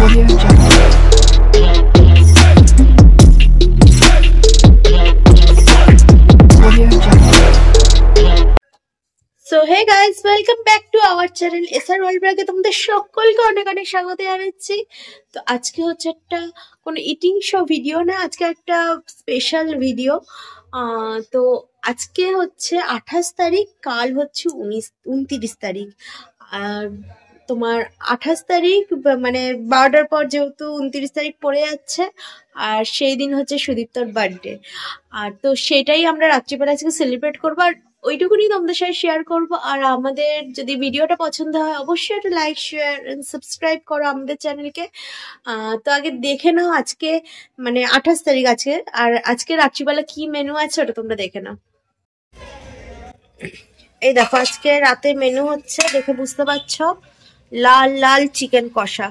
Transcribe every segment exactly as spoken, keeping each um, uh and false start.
So hey guys, welcome back to our channel S R world ব্লগে তোমাদের সকলকে অনেক অনেক স্বাগত জানাচ্ছি। তো আজকে হচ্ছে একটা কোনো ইটিং শো ভিডিও না, আজকে একটা স্পেশাল ভিডিও। তো আজকে হচ্ছে আঠাশ তারিখ, কাল হচ্ছে উনিশ উনত্রিশ তারিখ। আর তোমার আঠাশ তারিখ মানে বারোটার পর যেহেতু উনত্রিশ তারিখ পড়ে যাচ্ছে, আর সেই দিন হচ্ছে সুদীপ্তর বার্থডে। আর তো সেটাই আমরা রাত্রিবেলা আজকে সেলিব্রেট করবো, আর ওইটুকুনি তোমাদের সাথে শেয়ার করবো। আর আমাদের যদি ভিডিওটা পছন্দ হয় অবশ্যই একটা লাইক শেয়ার এন্ড সাবস্ক্রাইব করো আমাদের চ্যানেলকে। তো আগে দেখে নাও আজকে মানে আঠাশ তারিখ আছে, আর আজকে রাত্রিবেলা কি মেনু আছে ওটা তোমরা দেখে নাও। এই দেখো আজকে রাতে মেনু হচ্ছে, দেখে বুঝতে পারছো, লাল লাল চিকেন কষা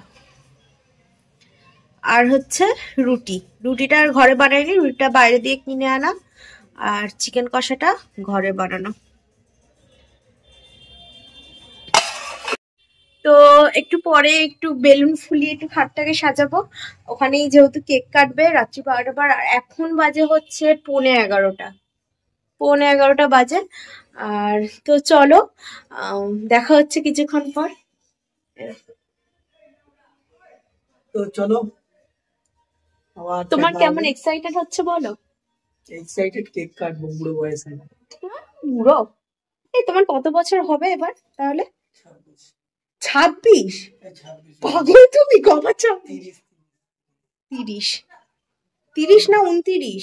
আর হচ্ছে রুটি। রুটিটা আর ঘরে বানাইনি, রুটিটা বাইরে দিয়ে কিনে আনা, আর চিকেন কষাটা ঘরে বানানো। তো একটু পরে একটু বেলুন ফুলিয়ে একটু খাটটাকে সাজাবো, ওখানেই যেহেতু কেক কাটবে রাত্রি বারোটা বার। আর এখন বাজে হচ্ছে পৌনে এগারোটা পৌনে এগারোটা বাজে। আর তো চলো দেখা হচ্ছে কিছুক্ষণ পর। তো চলো, তোমার কেমন এক্সাইটেড হচ্ছে বলো? এক্সাইটেড, কেক কাটবো বুড়ো বয়সে। বুড়ো? এই তোমার কত বছর হবে এবার তাহলে? ছাব্বিশ? পাগল তুমি, কবে ছাব্বিশ? তিরিশ তিরিশ না উনতিরিশ?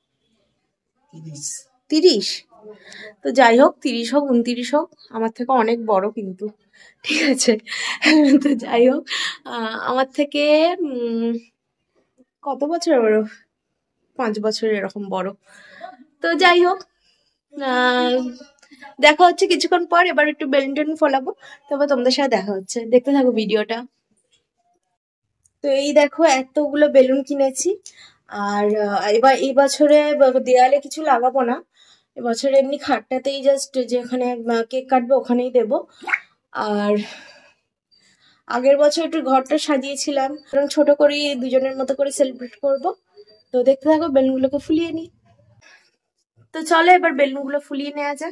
তিরিশ। তো যাই হোক, তিরিশ হোক উনতিরিশ হোক, আমার থেকে অনেক বড় কিন্তু, ঠিক আছে? তো যাই হোক, আমার থেকে উম কত বছর বড়, পাঁচ বছর এরকম বড়। তো যাই হোক, আহ দেখা হচ্ছে কিছুক্ষণ পর। এবার একটু বেলুন টেলুন ফোলাবো, তারপর তোমাদের সাথে দেখা হচ্ছে, দেখতে থাকো ভিডিওটা। তো এই দেখো এতগুলো বেলুন কিনেছি। আর এবার এই বছরে দেয়ালে কিছু লাগাবো না, এবছর এমনি খাটটাতেই জাস্ট যেখানে কেক কাটবে ওখানেই দেব। আর আগের বছর একটু ঘরটা সাজিয়েছিলাম, কারণ ছোট করে দুজনের মতো করে সেলিব্রেট করব। তো দেখতে থাকো, বেলুনগুলোকে ফুলিয়ে নিই। তো চলো এবার বেলুনগুলো ফুলিয়ে নেওয়া যাক।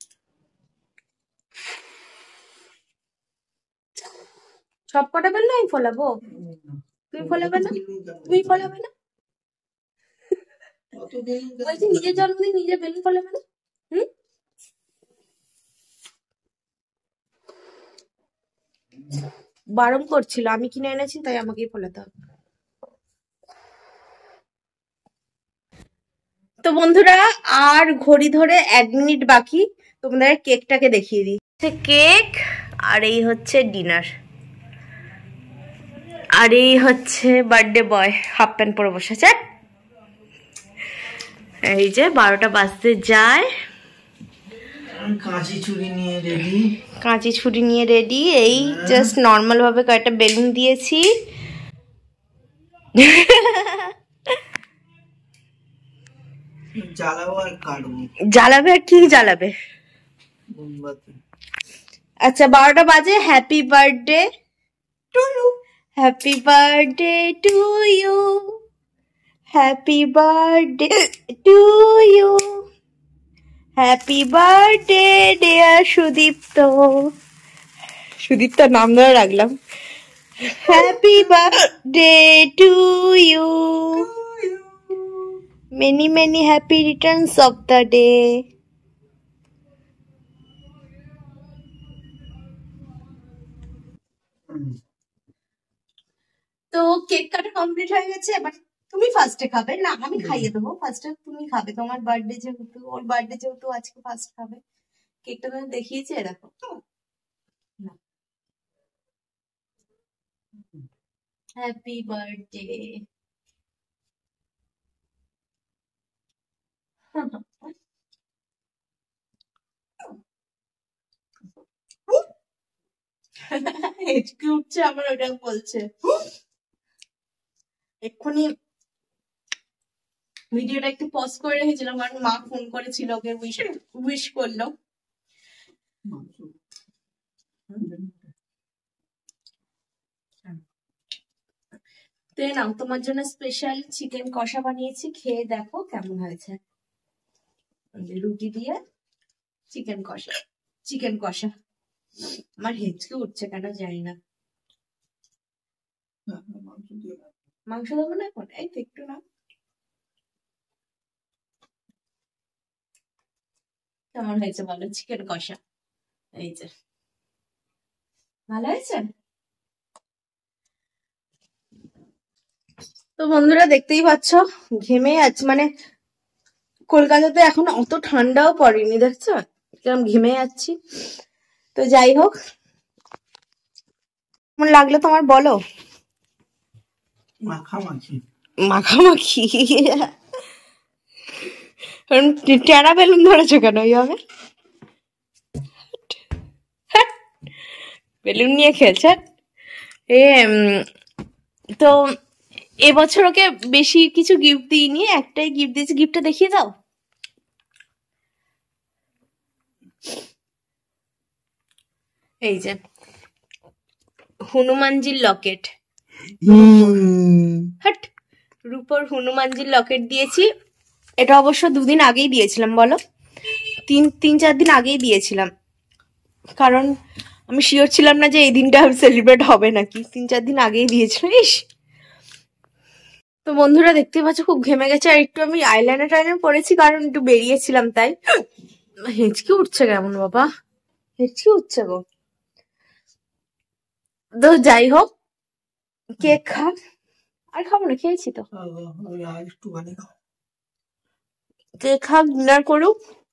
সব কটা বেলুন আমি ফোলাবো? তুমি ফোলাবে না? তুমি ফোলাবে না? বলছি নিজের জন্মদিন নিজে বেলুন ফোলাবে না? হুম, বারণ করছিল, আমি কিনে এনেছি তাই আমাকেই ফোলাতে হবে। তো বন্ধুরা, আর ঘড়ি ধরে এক মিনিট বাকি, তোমাদের কেকটাকে দেখিয়ে দিই। কেক, আর এই হচ্ছে ডিনার, আর এই হচ্ছে বার্থডে বয় হাফ প্যান্ট পরে বসেছে। এই যে বারোটা বাজতে যায়, কাঁচি ছুরি নিয়ে রেডি কাঁচি ছুরি নিয়ে রেডি। এই জাস্ট নর্মাল ভাবে কয়েকটা বেলুন দিয়েছি। জ্বালাবো আর কাটবো। জ্বালাবে? আর কি জ্বালাবে? মোমবাতি। আচ্ছা বারোটা বাজে। Happy birthday to you, happy birthday to you, happy birthday to you, happy birthday dear Sudipta. সুদীপ্তার নাম ধরে রাখলাম। Happy birthday to you, many many happy returns of the day. তো কেক কাটা কমপ্লিট হয়ে গেছে, এবার তুমি ফার্স্টে খাবে না, আমি খাইয়ে দেবো। ফার্স্টে তুমি খাবে, তোমার বার্থডে যেহেতু, ওর বার্থডে যেহেতু আজকে ফার্স্ট খাবে। কেকটা তুমি দেখিয়েছি, দেখো। Happy birthday. হেঁচকি উঠছে আমার, ওটা বলছে। এক্ষুনি ভিডিওটা একটু পজ করে রেখেছিলাম, কারণ মা ফোন করেছিল, ওকে উইশ উইশ করলো। তো এই নাও তোমার জন্য স্পেশাল চিকেন কষা বানিয়েছি, খেয়ে দেখো কেমন হয়েছে। রুটি দিয়ে চিকেন কষা, চিকেন কষা। আমার হেঁচকে উঠছে কেন জানি না। মাংস দেবো না এখন, এই তো একটু না। কেমন হয়েছে বলো চিকেন কষা? এই যে ভালো হয়েছে। তো বন্ধুরা দেখতেই পাচ্ছ ঘেমে যাচ্ছে, মানে কলকাতাতে এখন অত ঠান্ডাও পড়েনি, দেখছো কিরম ঘেমে যাচ্ছি। তো যাই হোক, কেমন লাগলো তোমার বলো? মাখামাখি মাখামাখি। টেরা বেলুন ধরেছো কেন এইভাবে? বেলুন নিয়ে খেলছে এ। তো এবছর ওকে বেশি কিছু গিফট দিইনি, একটাই গিফট দিয়েছি। গিফটটা দেখিয়ে দাও। এই যে হনুমানজির লকেট, হট রূপোর হনুমানজির লকেট দিয়েছি। এটা অবশ্য দুদিন আগেই দিয়েছিলাম, বলো তিন তিন চার দিন আগেই দিয়েছিলাম, কারণ আমি শিওর ছিলাম না যে এই দিনটা সেলিব্রেট হবে নাকি। তিন চার দিন আগেই দিয়েছিলাম। ইস। তো বন্ধুরা দেখতে পাচ্ছ খুব ঘেমে গেছে, আর একটু আমি আইলাইনার টাইলাইনার পরেছি কারণ একটু বেরিয়েছিলাম তাই। হেঁচকি উঠছে কেমন বাবা, হেঁচকি উঠছে গো। তো যাই হোক, কেক খা। আর খাবো না, খেয়েছি তো। একটুখানি কেক খা, ডিনার করুক।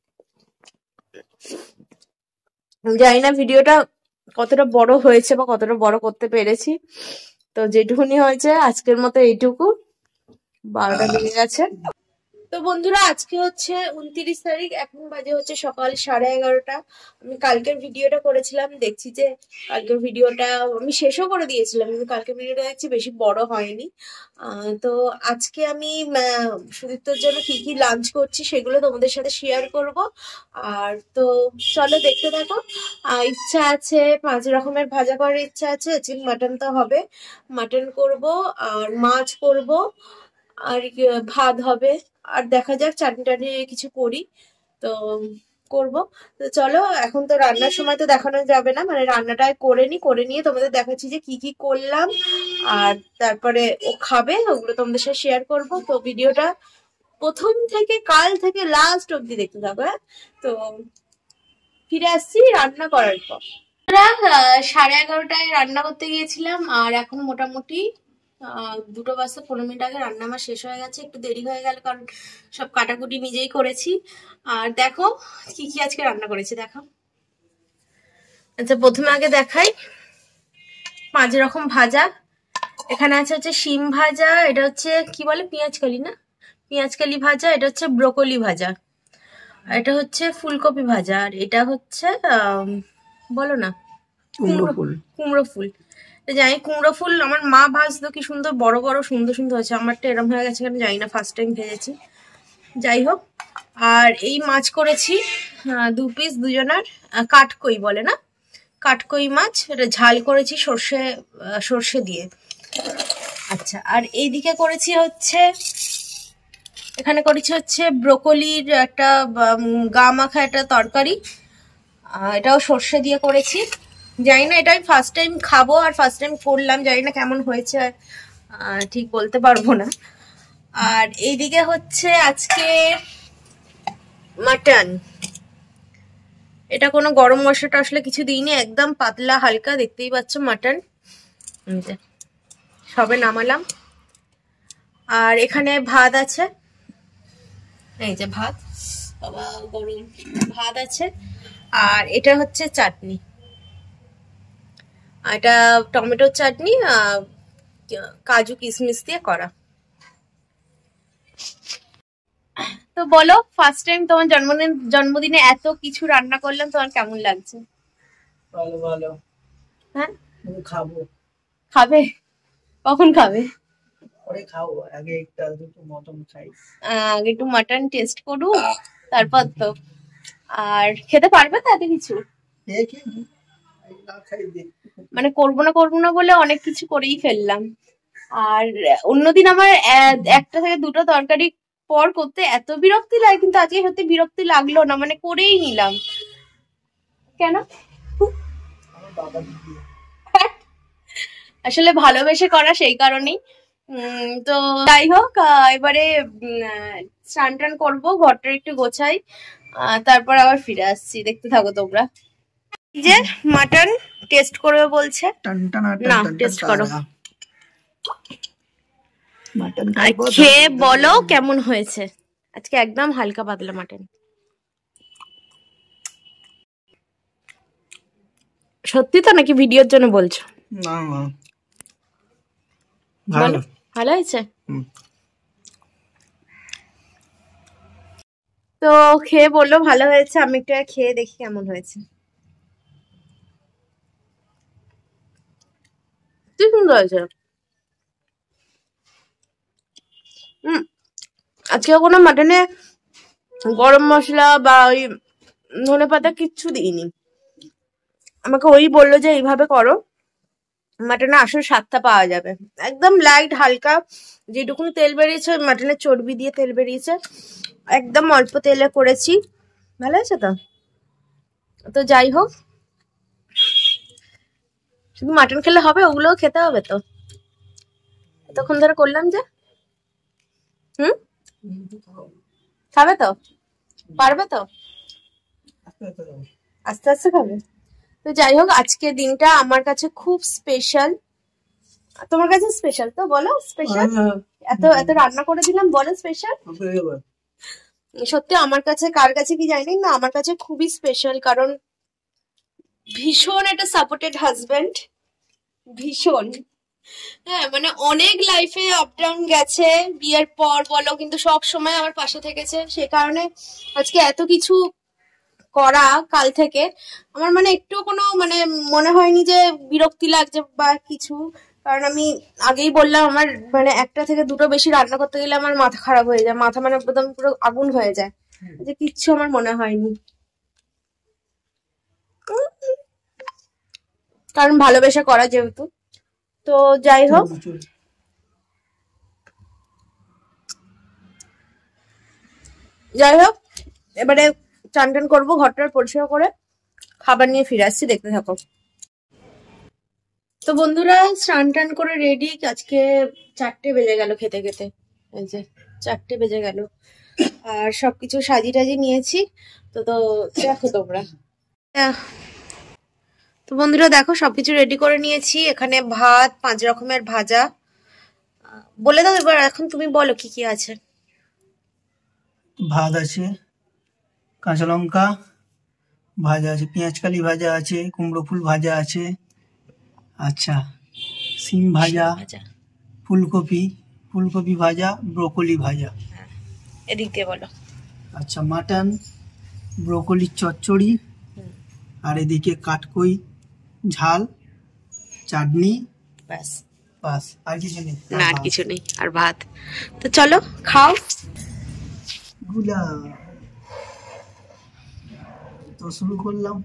জানি না ভিডিওটা কতটা বড় হয়েছে বা কতটা বড় করতে পেরেছি। তো যেটুকুনি হয়েছে আজকের মতো এইটুকু। বারোটা বেজে গেছে। তো বন্ধুরা আজকে হচ্ছে উনত্রিশ তারিখ, এখন বাজে হচ্ছে সকাল সাড়ে এগারোটা। আমি কালকের ভিডিওটা করেছিলাম, দেখছি যে কালকের ভিডিওটা আমি শেষও করে দিয়েছিলাম, কিন্তু কালকের ভিডিওটা দেখছি বেশি বড় হয়নি। তো আজকে আমি সুদীপ্তর জন্য কি কি লাঞ্চ করছি সেগুলো তোমাদের সাথে শেয়ার করব। আর তো চলো দেখতে থাকো। ইচ্ছা আছে পাঁচ রকমের ভাজা করার ইচ্ছা আছে, চিকেন মাটন তো হবে, মাটন করব আর মাছ করব আর ভাত হবে, আর দেখা যাক চাটনি টাটনি কিছু করি তো করব। তো চলো, এখন তো রান্নার সময় তো দেখানো যাবে না, মানে রান্নাটা করে নি, করে নিয়ে তোমাদের দেখাচ্ছি যে কি কি করলাম, আর তারপরে ও খাবে, ওগুলো তোমাদের সাথে শেয়ার করব। তো ভিডিওটা প্রথম থেকে কাল থেকে লাস্ট অব্দি দেখতে থাকো। হ্যাঁ, তো ফিরে আসছি রান্না করার পর। সাড়ে এগারোটায় রান্না করতে গিয়েছিলাম, আর এখন মোটামুটি দুটো বাজতে পনেরো মিনিট আগে রান্না আমার শেষ হয়ে গেছে। একটু দেরি হয়ে গেল কারণ সব কাটাকুটি নিজেই করেছি। আর দেখো কি কি আজকে রান্না করেছি দেখো। আচ্ছা প্রথমে আগে দেখাই পাঁচ রকম ভাজা। এখানে আছে হচ্ছে শিম ভাজা, এটা হচ্ছে কি বলে পেঁয়াজকালি, না পেঁয়াজকালি ভাজা, এটা হচ্ছে ব্রোকলি ভাজা, এটা হচ্ছে ফুলকপি ভাজা, আর এটা হচ্ছে বলো না কুমড়ো ফুল। কুমড়ো ফুল জানি, কুমড়ো ফুল আমার মা ভাজতো, কি সুন্দর বড় বড় সুন্দর সুন্দর হয়েছে। আমারটা এরম হয়ে গেছে কেন জানি না, ফার্স্ট টাইম ভেজেছি। যাই হোক, আর এই মাছ করেছি দু পিস, দুজনার কাঠকই বলে না, কাঠকই মাছ, এটা ঝাল করেছি সর্ষে সর্ষে দিয়ে। আচ্ছা, আর এইদিকে করেছি হচ্ছে, এখানে করেছি হচ্ছে ব্রোকলির একটা গা মাখা একটা তরকারি, এটাও সর্ষে দিয়ে করেছি। জানি না, এটা আমি ফার্স্ট টাইম খাবো আর ফার্স্ট টাইম করলাম, জানি না কেমন হয়েছে, ঠিক বলতে পারবো না। আর এইদিকে হচ্ছে আজকে মাটন, এটা কোনো গরম মশলা টশলা কিছু দিইনি, একদম পাতলা হালকা, দেখতেই পাচ্ছ মাটন সবে নামালাম। আর এখানে ভাত আছে, এই যে ভাত, বাবা গরম ভাত আছে। আর এটা হচ্ছে চাটনি, এটা টমেটোর চাটনি, কাজু কিশমিশ দিয়ে করা। তো বলো, ফার্স্ট টাইম তোমার জন্মদিন জন্মদিনে এত কিছু রান্না করলাম, তোমার কেমন লাগছে? ভালো ভালো। হ্যাঁ খাবো। খাবে? কখন খাবে? পরে খাবো, আগে একটা দুটো মটন খাই, আগে একটু মাটন টেস্ট করু তারপর তো। আর খেতে পারবে তো এত কিছু? না খাই দে, মানে করবো না করবো না বলে অনেক কিছু করেই ফেললাম, আর অন্যদিন আমার একটা থেকে দুটো তরকারি পর করতে এত বিরক্তি লাগে, কিন্তু আজকে সত্যি বিরক্তি লাগলো না, মানে করেই নিলাম। কেন? আসলে ভালোবেসে করা, সেই কারণেই। উম তো যাই হোক, এবারে স্নান টান করবো, ঘরটা একটু গোছাই, তারপর আবার ফিরে আসছি, দেখতে থাকো তোমরা। যে মাটন টেস্ট করবে বলছে, না টেস্ট করো, খেয়ে বলো কেমন হয়েছে। আজকে একদম হালকা পাতলা মাটন। সত্যি তো নাকি ভিডিওর জন্য বলছো? না না, ভালো ভালো হয়েছে। তো খেয়ে বললো ভালো হয়েছে, আমি একটু খেয়ে দেখি কেমন হয়েছে। কি সুন্দর হয়েছে। হম আজকে কোনো মাটনে গরম মশলা বা ওই ধনে পাতা কিচ্ছু দিইনি। আমাকে ওই বললো যে এইভাবে করো, মাটনে আসল স্বাদটা পাওয়া যাবে। একদম লাইট হালকা, যেটুকুনি তেল বেরিয়েছে মাটনের চর্বি দিয়ে তেল বেরিয়েছে, একদম অল্প তেলে করেছি, ভালো হয়েছে তো। তো যাই হোক, শুধু মাটন খেলে হবে, ওগুলোও খেতে হবে তো, এতক্ষণ ধরে করলাম যে। হুম খাবে তো, পারবে তো, আস্তে আস্তে খাবে। তো যাই হোক, আজকে দিনটা আমার কাছে খুব স্পেশাল। তোমার কাছে স্পেশাল তো বলো, স্পেশাল। এত এত রান্না করে দিলাম, বলো স্পেশাল। সত্যি আমার কাছে, কার কাছে কি জানি না, আমার কাছে খুবই স্পেশাল, কারণ ভীষণ একটা সাপোর্টেড হাজবেন্ড, ভীষণ। হ্যাঁ মানে অনেক লাইফে আপ ডাউন গেছে বিয়ের পর বলো, কিন্তু সব সময় আমার পাশে থেকেছে। সে কারণে আজকে এত কিছু করা কাল থেকে আমার মানে একটু কোনো মানে মনে হয়নি যে বিরক্তি লাগছে বা কিছু। কারণ আমি আগেই বললাম, আমার মানে একটা থেকে দুটো বেশি রান্না করতে গেলে আমার মাথা খারাপ হয়ে যায়, মাথা মানে একদম পুরো আগুন হয়ে যায়, যে কিচ্ছু আমার মনে হয়নি, কারণ ভালোবেসে করা যেহেতু। তো যাই হোক, যাই হোক এবারে চান টান করবো, ঘরটার পরিষ্কার করে খাবার নিয়ে ফিরে আসছি, দেখতে থাকো। তো বন্ধুরা স্নান টান করে রেডি, আজকে চারটে বেজে গেল খেতে খেতে, এই যে চারটে বেজে গেল, আর সবকিছু সাজি টাজি নিয়েছি। তো তো দেখো তোমরা, তো বন্ধুরা দেখো সবকিছু রেডি করে নিয়েছি। এখানে ভাত, পাঁচ রকমের ভাজা, বলে দাও এবার, এখন তুমি বলো কি কি আছে। ভাত আছে, কাঁচা লঙ্কা ভাজা আছে, পেঁয়াজ কালি ভাজা আছে, কুমড়ো ফুল ভাজা আছে, আচ্ছা সিম ভাজা, ফুলকপি ফুলকপি ভাজা, ব্রোকলি ভাজা। এদিক দিয়ে বলো। আচ্ছা মাটন, ব্রোকলির চচ্চড়ি, আর এদিকে কাটকই ঝাল, চাটনি, ব্যাস বাস, আর কিছু নেই। না আর কিছু নেই, আর ভাত। তো চলো খাও। গুলা তো শুরু করলাম।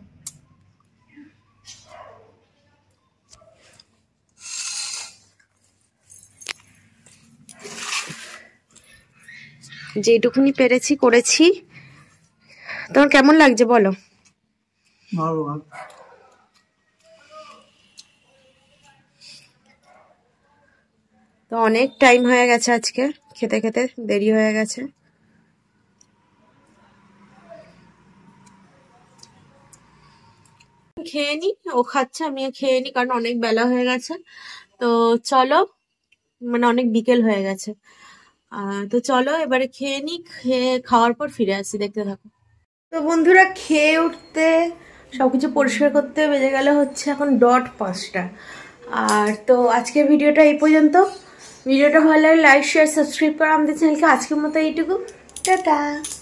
যেটুকুনি পেরেছি করেছি। তোমার কেমন লাগছে বলো? ভালো। তো অনেক টাইম হয়ে গেছে, আজকে খেতে খেতে দেরি হয়ে গেছে। খেয়ে নি, ও খাচ্ছে আমিও খেয়ে নি, কারণ অনেক বেলা হয়ে গেছে। তো চলো, মানে অনেক বিকেল হয়ে গেছে। আহ তো চলো এবারে খেয়ে নি, খেয়ে খাওয়ার পর ফিরে আসি, দেখতে থাকো। তো বন্ধুরা খেয়ে উঠতে, সবকিছু পরিষ্কার করতে বেজে গেল হচ্ছে এখন ডট পাঁচটা। আর তো আজকের ভিডিওটা এই পর্যন্ত। ভিডিওটা ভালো লাগলে লাইক শেয়ার সাবস্ক্রাইব করা আমাদের চ্যানেলকে। আজকের মতো এইটুকু, টাটা।